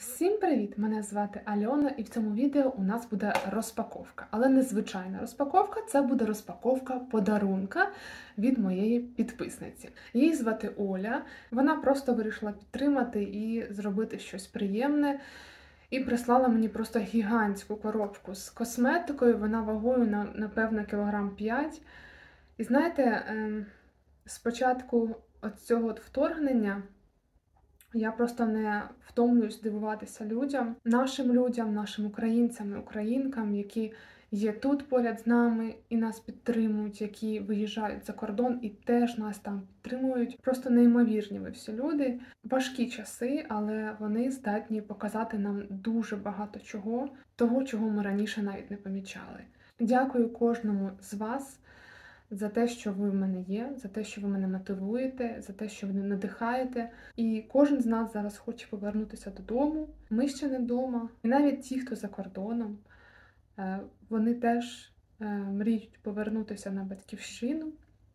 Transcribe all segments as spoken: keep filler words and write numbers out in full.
Всім привіт! Мене звати Альона, і в цьому відео у нас буде розпаковка. Але не звичайна розпаковка, це буде розпаковка подарунка від моєї підписниці. Її звати Оля, вона просто вирішила підтримати і зробити щось приємне. І прислала мені просто гігантську коробку з косметикою, вона вагою, на, напевно, кілограм п'ять. І знаєте, спочатку от цього от вторгнення я просто не втомлююсь дивуватися людям, нашим людям, нашим українцям і українкам, які є тут поряд з нами і нас підтримують, які виїжджають за кордон і теж нас там підтримують. Просто неймовірні ви всі люди. Важкі часи, але вони здатні показати нам дуже багато чого, того, чого ми раніше навіть не помічали. Дякую кожному з вас за те, що ви в мене є, за те, що ви мене мотивуєте, за те, що ви мене надихаєте. І кожен з нас зараз хоче повернутися додому. Ми ще не вдома. І навіть ті, хто за кордоном, вони теж мріють повернутися на батьківщину,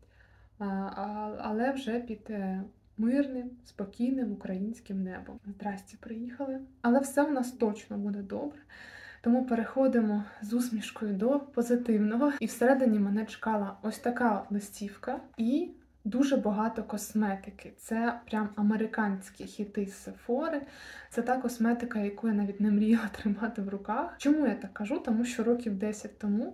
але вже під мирним, спокійним українським небом. Здрасті, приїхали. Але все у нас точно буде добре. Тому переходимо з усмішкою до позитивного. І всередині мене чекала ось така листівка і дуже багато косметики. Це прям американські хіти з Sephora. Це та косметика, яку я навіть не мріяла тримати в руках. Чому я так кажу? Тому що років десять тому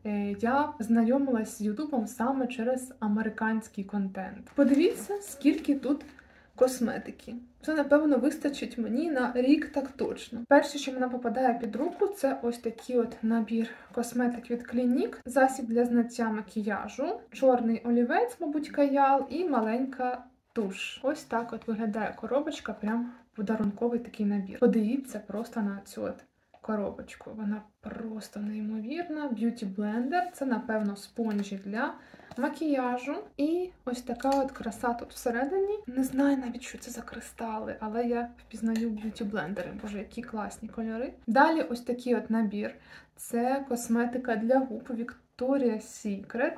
я знайомилась з Ютубом саме через американський контент. Подивіться, скільки тут косметики. Це, напевно, вистачить мені на рік так точно. Перше, що мені попадає під руку, це ось такий от набір косметик від Clinique. Засіб для зняття макіяжу, чорний олівець, мабуть, каял, і маленька туш. Ось так от виглядає коробочка, прям подарунковий такий набір. Подивіться просто на цю от коробочку. Вона просто неймовірна. Beauty Blender. Це, напевно, спонжі для макіяжу. І ось така от краса тут всередині. Не знаю навіть, що це за кристали, але я впізнаю б'юті-блендери. Боже, які класні кольори. Далі ось такий от набір. Це косметика для губ Victoria's Secret.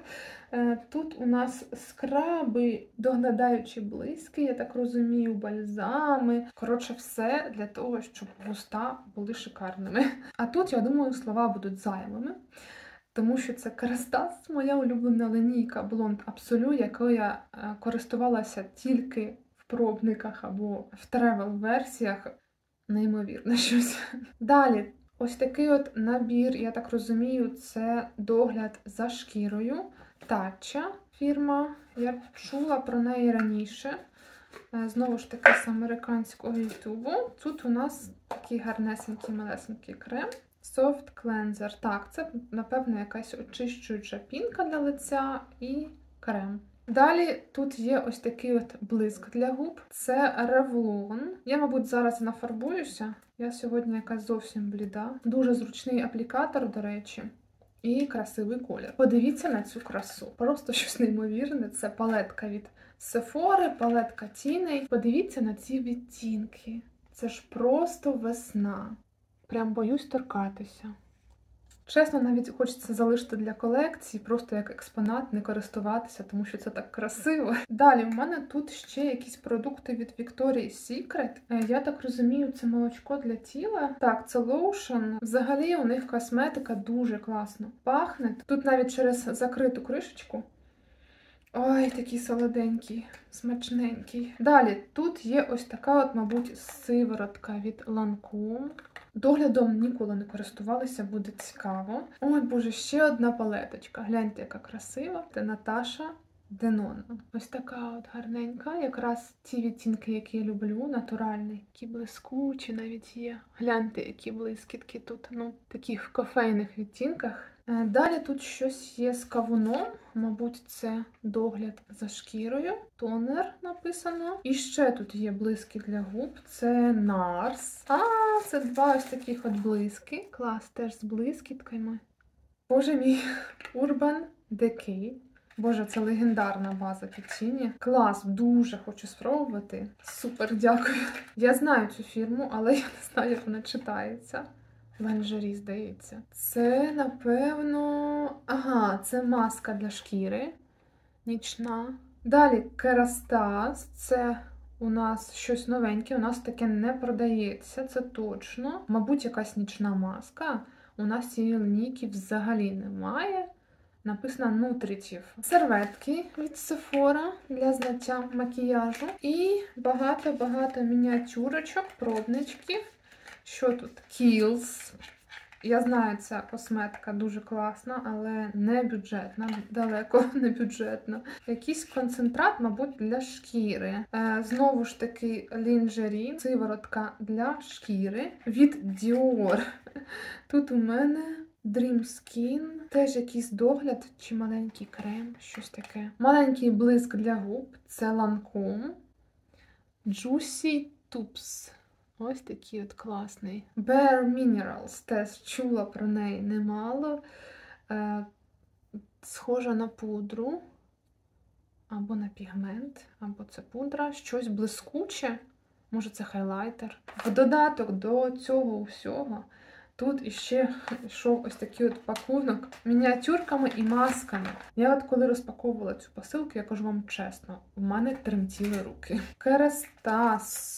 Тут у нас скраби, доглядаючі блиски, я так розумію, бальзами. Коротше, все для того, щоб вуста були шикарними. А тут, я думаю, слова будуть зайвими. Тому що це Kerastase, моя улюблена лінійка Blond Absolute, якою я користувалася тільки в пробниках або в тревел-версіях. Неймовірно щось. Далі, ось такий от набір, я так розумію, це догляд за шкірою. Татча фірма, я чула про неї раніше. Знову ж таки, з американського ютубу. Тут у нас такий гарнесенький, малесенький крем. Soft Cleanser. Так, це, напевно, якась очищуюча пінка для лиця і крем. Далі тут є ось такий от блиск для губ. Це Revlon. Я, мабуть, зараз нафарбуюся. Я сьогодні якась зовсім бліда. Дуже зручний аплікатор, до речі. І красивий колір. Подивіться на цю красу. Просто щось неймовірне. Це палетка від Sephora, палетка тіней. Подивіться на ці відтінки. Це ж просто весна. Прям боюсь торкатися. Чесно, навіть хочеться залишити для колекції, просто як експонат, не користуватися, тому що це так красиво. Далі, у мене тут ще якісь продукти від Victoria's Secret. Я так розумію, це молочко для тіла. Так, це лоушен. Взагалі, у них косметика дуже класно пахне. Тут навіть через закриту кришечку. Ой, такий солоденький, смачненький. Далі, тут є ось така от, мабуть, сиворотка від Lancome. Доглядом ніколи не користувалися, буде цікаво. Ой, боже, ще одна палеточка. Гляньте, яка красива. Це Наташа Денона. Ось така от гарненька. Якраз ті відтінки, які я люблю, натуральні. Які блискучі навіть є. Гляньте, які блискітки тут. Ну, таких кофейних відтінках. Далі тут щось є з кавуном. Мабуть, це догляд за шкірою. Тонер написано. І ще тут є блиски для губ. Це Nars. А, це два ось таких от блиски. Клас, теж з блискітками. Боже мій, Urban Decay. Боже, це легендарна база під тіні. Клас, дуже хочу спробувати. Супер, дякую. Я знаю цю фірму, але я не знаю, як вона читається. Ланжері, здається. Це, напевно... Ага, це маска для шкіри. Нічна. Далі Kerastase. Це у нас щось новеньке, у нас таке не продається, це точно. Мабуть, якась нічна маска. У нас цієї лінійки взагалі немає. Написано Nutritive. Серветки від Sephora для зняття макіяжу. І багато-багато мініатюрочок, пробничків. Що тут? Kiehl's. Я знаю, ця косметика дуже класна, але не бюджетна, далеко не бюджетна. Якийсь концентрат, мабуть, для шкіри. Е, знову ж таки, лінжері, сиворотка для шкіри від Dior. Тут у мене Dream Skin, теж якийсь догляд чи маленький крем, щось таке. Маленький блиск для губ, це Lancome. Juicy Tubes. Ось такий от класний. Bare Minerals, теж чула про неї немало. Е, схожа на пудру, або на пігмент, або це пудра. Щось блискуче, може це хайлайтер. В додаток до цього всього тут іще йшов ось такий от пакунок мініатюрками і масками. Я от коли розпаковувала цю посилку, я кажу вам чесно, у мене тремтіли руки. Керастас.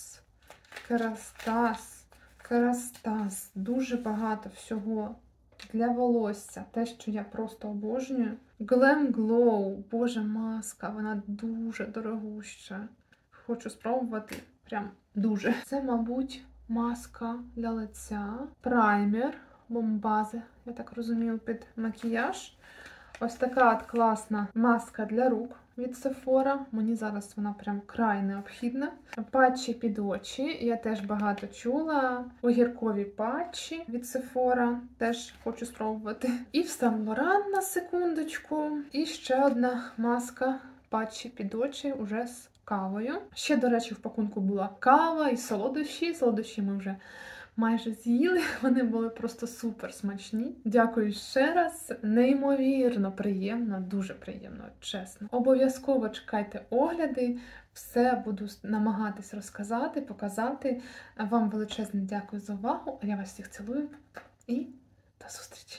Керастас, Керастас, дуже багато всього для волосся, те, що я просто обожнюю. Glam Glow, боже, маска, вона дуже дорогуща. Хочу спробувати, прям дуже. Це, мабуть, маска для лиця, праймер, бомбази, я так розумію, під макіяж. Ось така от класна маска для рук від Sephora. Мені зараз вона прям край необхідна. Патчі під очі. Я теж багато чула. Огіркові патчі від Sephora. Теж хочу спробувати. І в Saint Laurent на секундочку. І ще одна маска патчі під очі уже з кавою. Ще, до речі, в пакунку була кава і солодощі. Солодощі ми вже майже з'їли, вони були просто супер смачні. Дякую ще раз. Неймовірно приємно, дуже приємно, чесно. Обов'язково чекайте огляди, все буду намагатись розказати, показати. Вам величезне дякую за увагу. Я вас всіх цілую і до зустрічі!